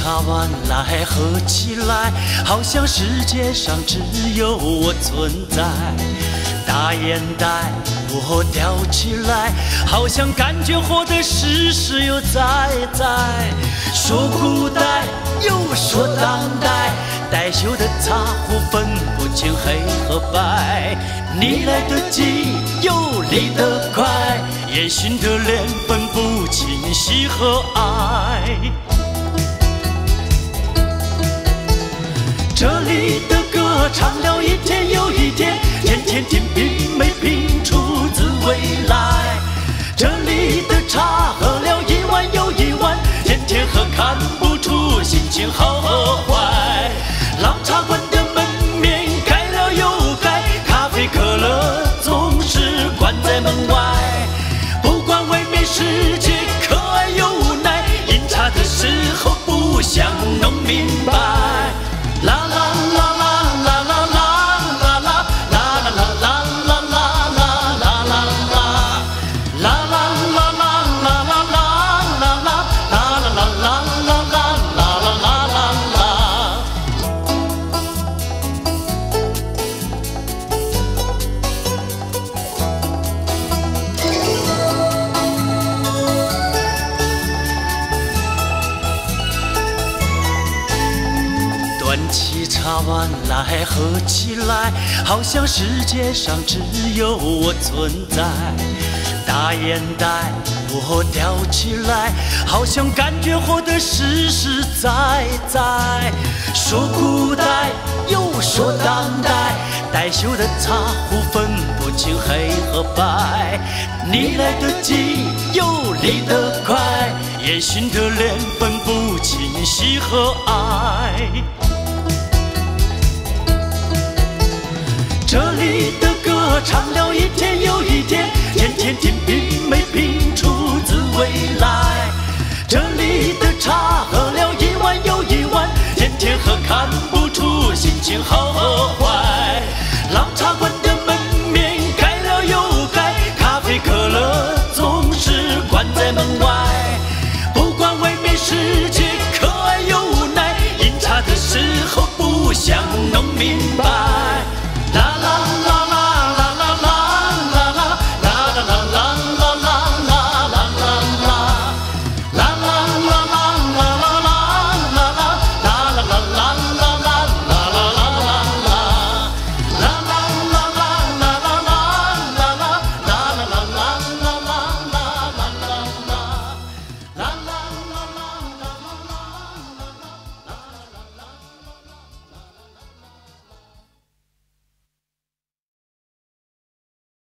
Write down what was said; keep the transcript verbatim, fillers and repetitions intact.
茶碗来合起来，好像世界上只有我存在。大烟袋我叼起来，好像感觉活得时时又在在。说古代又说当代，带锈的茶壶分不清黑和白。你来得及又离得快，烟熏的脸分不清喜和爱。这里的歌唱了一天又一天，天天听品没品出自未来。这里的茶喝了一碗又一碗，天天喝看不出心情好和坏。老茶馆的门面改了又改，咖啡可乐总是关在门外。不管外面世界可爱又无奈，饮茶的时候不想弄明白。啦啦啦啦啦啦啦啦啦啦啦啦啦啦啦啦啦啦啦，啦啦啦啦啦啦啦啦啦啦啦啦啦啦啦啦啦。端起茶碗来合起来，好像世界上只有我存在。大烟袋我叼起来，好像感觉活得实实在在。说古代又说当代，带锈的茶壶分不清黑和白。你来得及又离得快，烟熏的脸分不清喜和爱。这里的歌唱了一天又一天，天天听品没品出自未来。这里的茶喝了一碗又一碗，天天喝看不出心情好和坏。